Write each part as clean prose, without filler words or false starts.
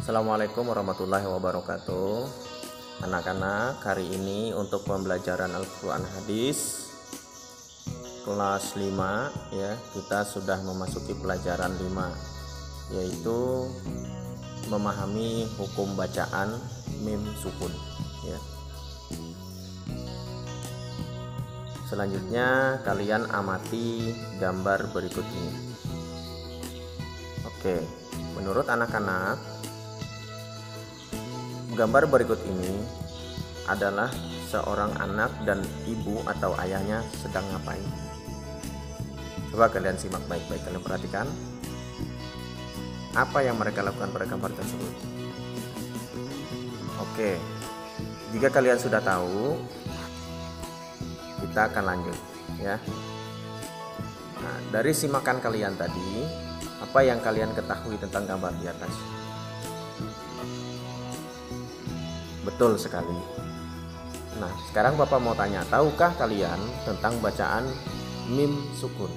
Assalamualaikum warahmatullahi wabarakatuh. Anak-anak, hari ini untuk pembelajaran Al-Quran Hadis kelas 5 ya, kita sudah memasuki pelajaran 5, yaitu memahami hukum bacaan mim sukun ya. Selanjutnya kalian amati gambar berikut ini. Oke, menurut anak-anak, gambar berikut ini adalah seorang anak dan ibu atau ayahnya sedang ngapain. Coba kalian simak baik-baik, kalian perhatikan apa yang mereka lakukan pada gambar tersebut. Oke, jika kalian sudah tahu, kita akan lanjut ya. Nah, dari simakan kalian tadi, apa yang kalian ketahui tentang gambar di atas? Betul sekali. Nah, sekarang Bapak mau tanya, tahukah kalian tentang bacaan mim sukun?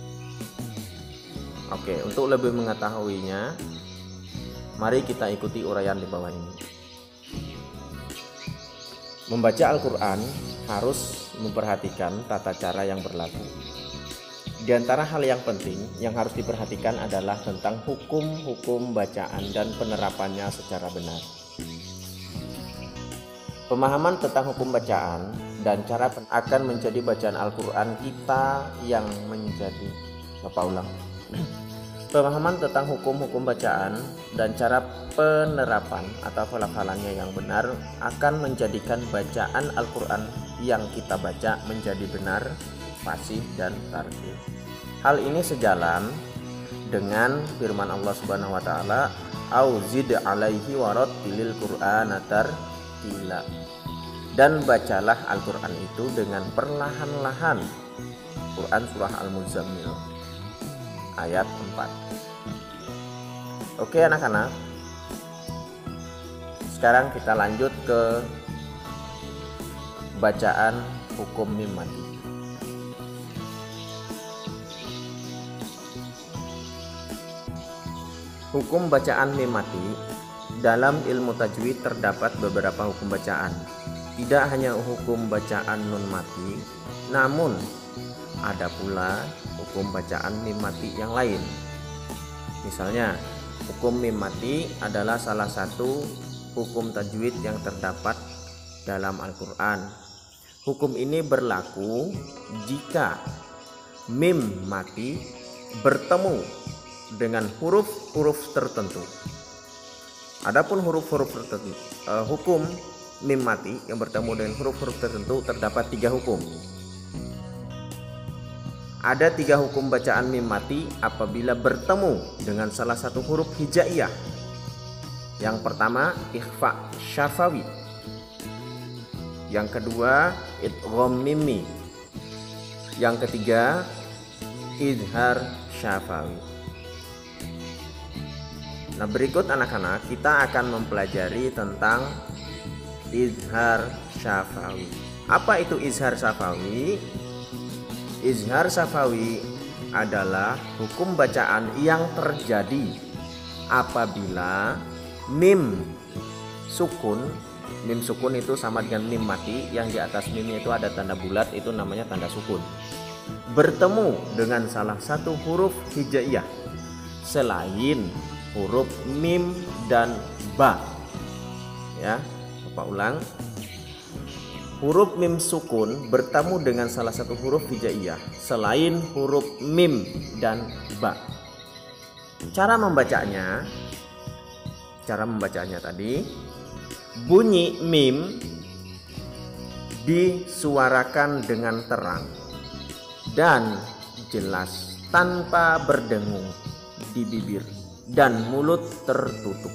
Oke, untuk lebih mengetahuinya, mari kita ikuti uraian di bawah ini. Membaca Al-Quran harus memperhatikan tata cara yang berlaku. Di antara hal yang penting yang harus diperhatikan adalah tentang hukum-hukum bacaan dan penerapannya secara benar. Pemahaman tentang hukum bacaan dan cara akan menjadi bacaan Al-Quran kita yang menjadi Pemahaman tentang hukum-hukum bacaan dan cara penerapan atau pelafalannya yang benar akan menjadikan bacaan Al-Quran yang kita baca menjadi benar, fasih, dan tartil. Hal ini sejalan dengan firman Allah Subhanahu wa taala, "Auzid 'alaihi warattilil Qur'ana tartila." Dan bacalah Al-Quran itu dengan perlahan-lahan. Quran surah Al-Muzammil ayat 4. Oke anak-anak, sekarang kita lanjut ke bacaan hukum mim mati. Hukum bacaan mim mati, dalam ilmu tajwid terdapat beberapa hukum bacaan. Tidak hanya hukum bacaan nun mati, namun ada pula hukum bacaan mim mati yang lain. Misalnya, hukum mim mati adalah salah satu hukum tajwid yang terdapat dalam Al-Quran. Hukum ini berlaku jika mim mati bertemu dengan huruf-huruf tertentu. Adapun huruf-huruf tertentu, hukum mim mati yang bertemu dengan huruf-huruf tertentu terdapat 3 hukum. Ada 3 hukum bacaan mim mati apabila bertemu dengan salah satu huruf hijaiyah. Yang pertama, ikhfa syafawi. Yang kedua, idgham mimi. Yang ketiga, izhar syafawi. Nah, berikut anak-anak kita akan mempelajari tentang izhar syafawi. Apa itu izhar syafawi? Izhar syafawi adalah hukum bacaan yang terjadi apabila mim sukun itu sama dengan mim mati, yang di atas mimnya itu ada tanda bulat, itu namanya tanda sukun, bertemu dengan salah satu huruf hijaiyah selain huruf mim dan ba. Ya, Bapak ulang. Huruf mim sukun bertemu dengan salah satu huruf hijaiyah selain huruf mim dan ba. Cara membacanya tadi, bunyi mim disuarakan dengan terang dan jelas tanpa berdengung di bibir dan mulut tertutup.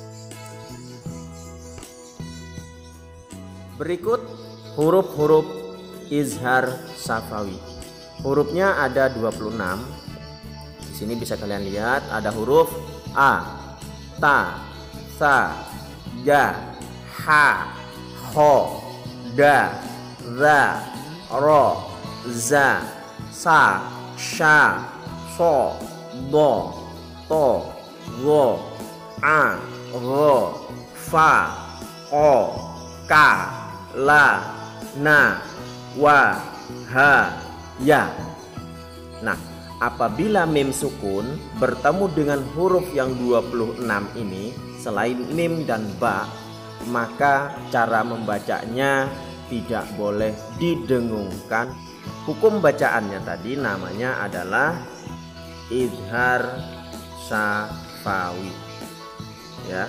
Berikut huruf-huruf izhar syafawi. Hurufnya ada 26. Di sini bisa kalian lihat ada huruf a, ta, sa, ja, ha, ho, da, za, ro, za, sa, sha, so, do, to, go, a, ro, fa, o, ka, la, na, wa, ha, ya. Nah, apabila mim sukun bertemu dengan huruf yang 26 ini selain mim dan ba, maka cara membacanya tidak boleh didengungkan. Hukum bacaannya tadi namanya adalah izhar syafawi, ya.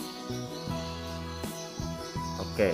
Oke,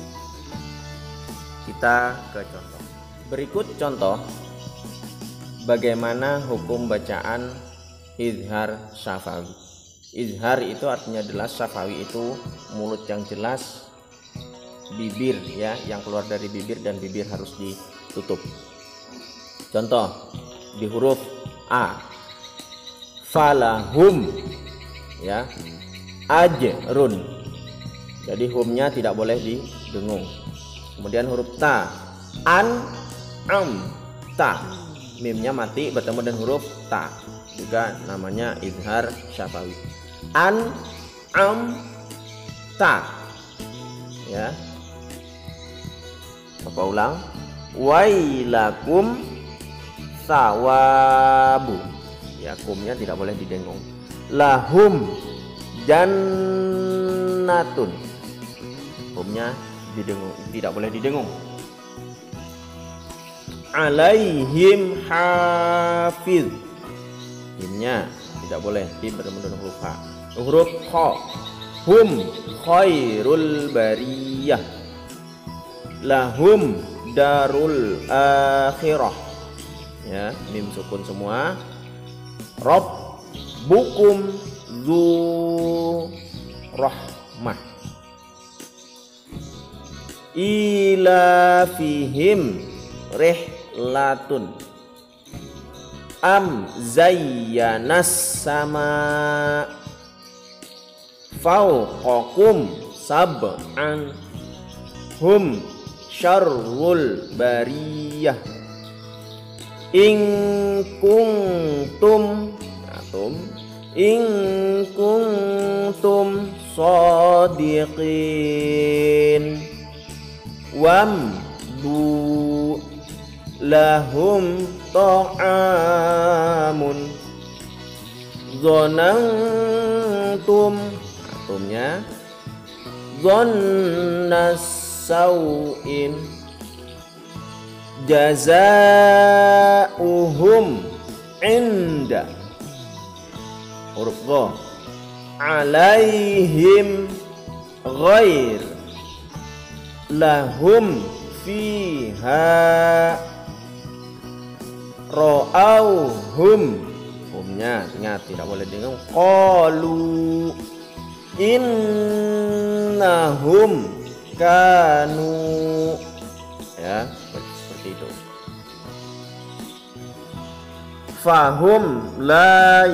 kita ke contoh. Berikut contoh bagaimana hukum bacaan izhar syafawi. Izhar itu artinya jelas, syafawi itu mulut yang jelas, bibir ya yang keluar dari bibir dan bibir harus ditutup. Contoh di huruf A, falahum ya ajrun, jadi humnya tidak boleh didengung. Kemudian huruf ta, an am ta, mimnya mati bertemu dengan huruf ta, juga namanya izhar syafawi. An am ta ya. Apa ulang? Wailakum sawabu, ya kumnya tidak boleh didengung. Lahum jannatun, kumnya didengung, tidak boleh didengung. Alaihim hafiz, himnya tidak boleh bertemu dengan huruf ha. Huruf kha, hum khairul bariyah, lahum darul akhirah ya, mim sukun semua. Rob bukum zu rahmah, ila fihim rihlatun, am zayyanas sama fauqakum sab'an hum syarrul bariyah, in kuntum sadiqin wamdu lahum ta'amun zonantum, atumnya zonnas sauin jazauhum inda, huruf gha, alaihim ghair lahum fiha ra'auhum, humnya ingat tidak boleh dengung. Qalu innahum kanu ya, seperti itu. Fahum la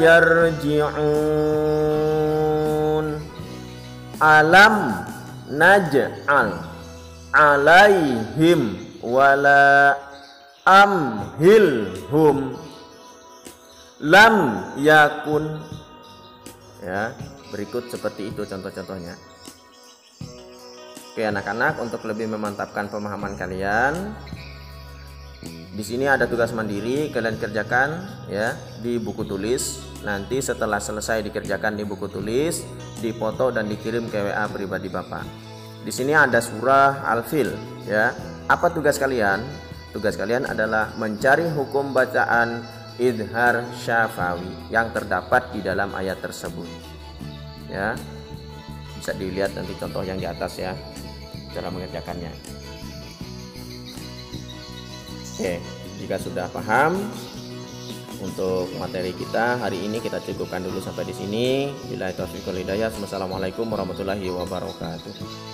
yarji'un, alam naj'al alaihim wala amhilhum lam yakun ya. Berikut seperti itu contoh-contohnya. Oke anak-anak, untuk lebih memantapkan pemahaman kalian, di sini ada tugas mandiri, kalian kerjakan ya di buku tulis. Nanti setelah selesai dikerjakan di buku tulis, dipoto dan dikirim ke WA pribadi Bapak. Di sini ada surah Al-Fil ya. Apa tugas kalian? Tugas kalian adalah mencari hukum bacaan izhar syafawi yang terdapat di dalam ayat tersebut. Ya. Bisa dilihat nanti contoh yang di atas ya, cara mengerjakannya. Oke, jika sudah paham untuk materi kita hari ini, kita cukupkan dulu sampai di sini. Billahi taufiq wal hidayah. Wassalamualaikum warahmatullahi wabarakatuh.